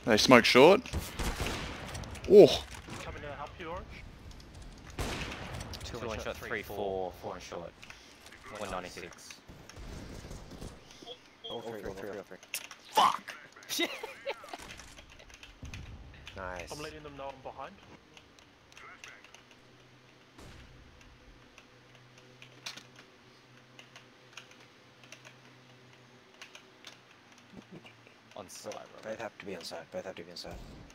They smoke short. Oh. Coming to help you, Orange. 2 on short, 3, 4, 4 on short. 196. All three. Fuck! Nice. I'm letting them know I'm behind. On side, bro. Both have to be inside.